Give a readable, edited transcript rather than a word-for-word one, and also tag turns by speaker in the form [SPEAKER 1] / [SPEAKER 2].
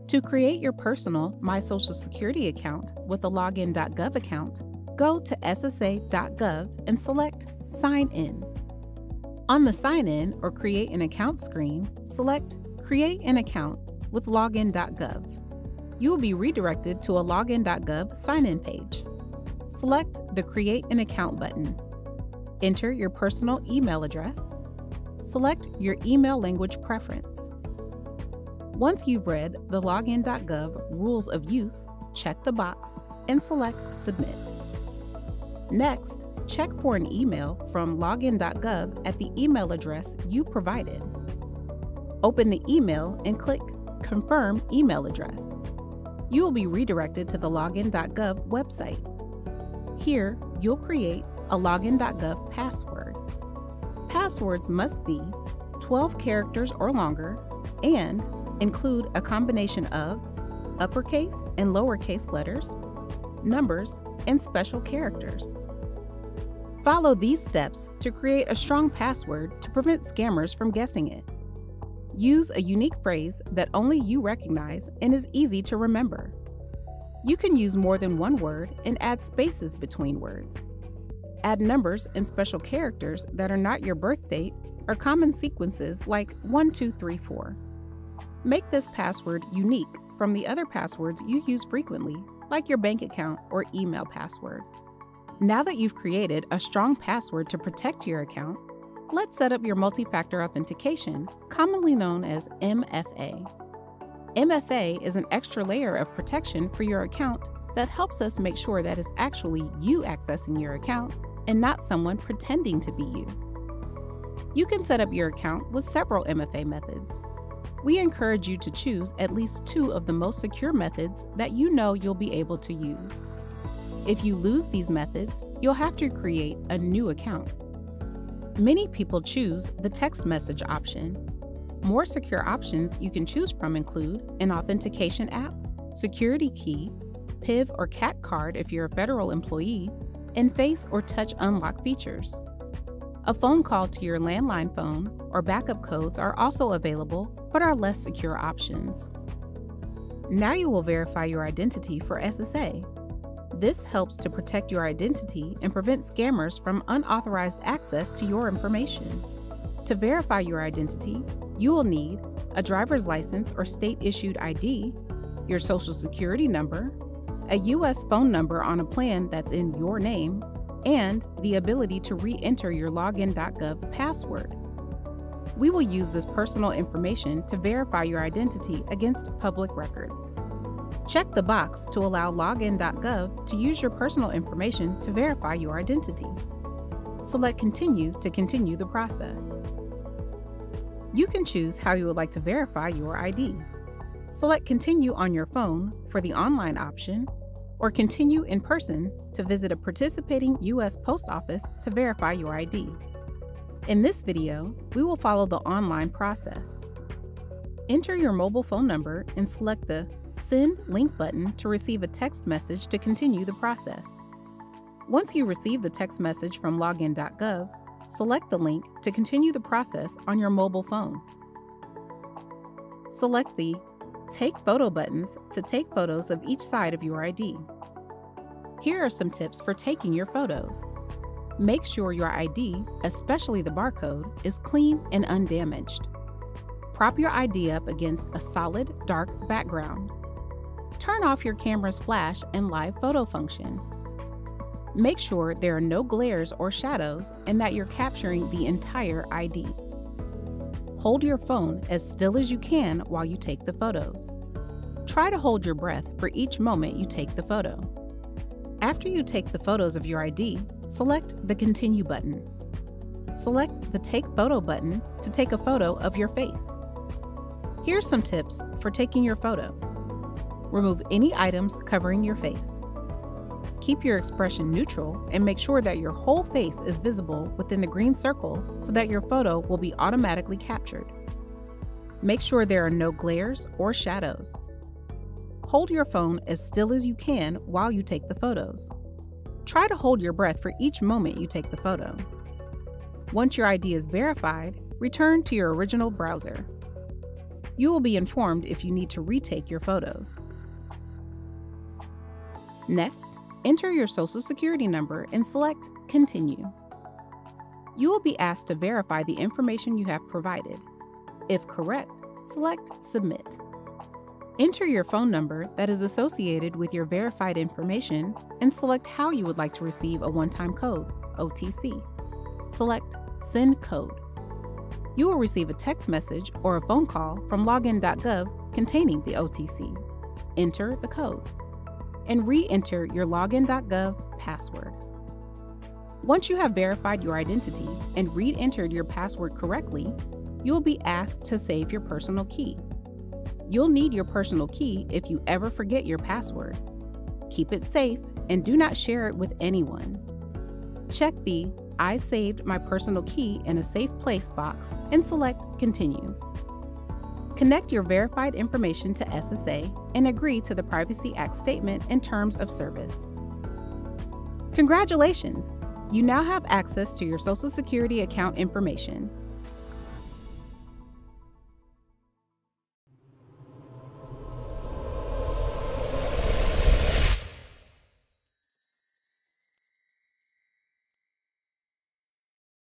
[SPEAKER 1] To create your personal My Social Security account with a Login.gov account, go to SSA.gov and select Sign In. On the Sign In or Create an Account screen, select Create an Account with Login.gov. You will be redirected to a Login.gov sign-in page. Select the Create an Account button. Enter your personal email address. Select your email language preference. Once you've read the Login.gov Rules of Use, check the box and select Submit. Next, check for an email from Login.gov at the email address you provided. Open the email and click Confirm Email Address. You will be redirected to the Login.gov website. Here, you'll create a Login.gov password. Passwords must be 12 characters or longer and include a combination of uppercase and lowercase letters, numbers, and special characters. Follow these steps to create a strong password to prevent scammers from guessing it. Use a unique phrase that only you recognize and is easy to remember. You can use more than one word and add spaces between words. Add numbers and special characters that are not your birth date or common sequences like 1, 2, 3, 4. Make this password unique from the other passwords you use frequently, like your bank account or email password. Now that you've created a strong password to protect your account, let's set up your multi-factor authentication, commonly known as MFA. MFA is an extra layer of protection for your account that helps us make sure that it's actually you accessing your account and not someone pretending to be you. You can set up your account with several MFA methods. We encourage you to choose at least 2 of the most secure methods that you know you'll be able to use. If you lose these methods, you'll have to create a new account. Many people choose the text message option. More secure options you can choose from include an authentication app, security key, PIV or CAT card if you're a federal employee, and face or touch unlock features. A phone call to your landline phone or backup codes are also available but are less secure options. Now you will verify your identity for SSA. This helps to protect your identity and prevent scammers from unauthorized access to your information. To verify your identity, you will need a driver's license or state-issued ID, your social security number, a U.S. phone number on a plan that's in your name, and the ability to re-enter your Login.gov password. We will use this personal information to verify your identity against public records. Check the box to allow Login.gov to use your personal information to verify your identity. Select Continue to continue the process. You can choose how you would like to verify your ID. Select Continue on your phone for the online option, or Continue in person to visit a participating U.S. Post Office to verify your ID. In this video, we will follow the online process. Enter your mobile phone number and select the Send Link button to receive a text message to continue the process. Once you receive the text message from Login.gov, select the link to continue the process on your mobile phone. Select the Take Photo buttons to take photos of each side of your ID. Here are some tips for taking your photos. Make sure your ID, especially the barcode, is clean and undamaged. Prop your ID up against a solid, dark background. Turn off your camera's flash and live photo function. Make sure there are no glares or shadows and that you're capturing the entire ID. Hold your phone as still as you can while you take the photos. Try to hold your breath for each moment you take the photo. After you take the photos of your ID, select the Continue button. Select the Take Photo button to take a photo of your face. Here's some tips for taking your photo. Remove any items covering your face. Keep your expression neutral and make sure that your whole face is visible within the green circle so that your photo will be automatically captured. Make sure there are no glares or shadows. Hold your phone as still as you can while you take the photos. Try to hold your breath for each moment you take the photo. Once your ID is verified, return to your original browser. You will be informed if you need to retake your photos. Next, enter your Social Security number and select Continue. You will be asked to verify the information you have provided. If correct, select Submit. Enter your phone number that is associated with your verified information and select how you would like to receive a one-time code, OTC. Select Send Code. You will receive a text message or a phone call from Login.gov containing the OTC. Enter the code and re-enter your Login.gov password. Once you have verified your identity and re-entered your password correctly, you will be asked to save your personal key. You'll need your personal key if you ever forget your password. Keep it safe and do not share it with anyone. Check the I saved my personal key in a safe place box and select Continue. Connect your verified information to SSA and agree to the Privacy Act statement and terms of service. Congratulations! You now have access to your Social Security account information.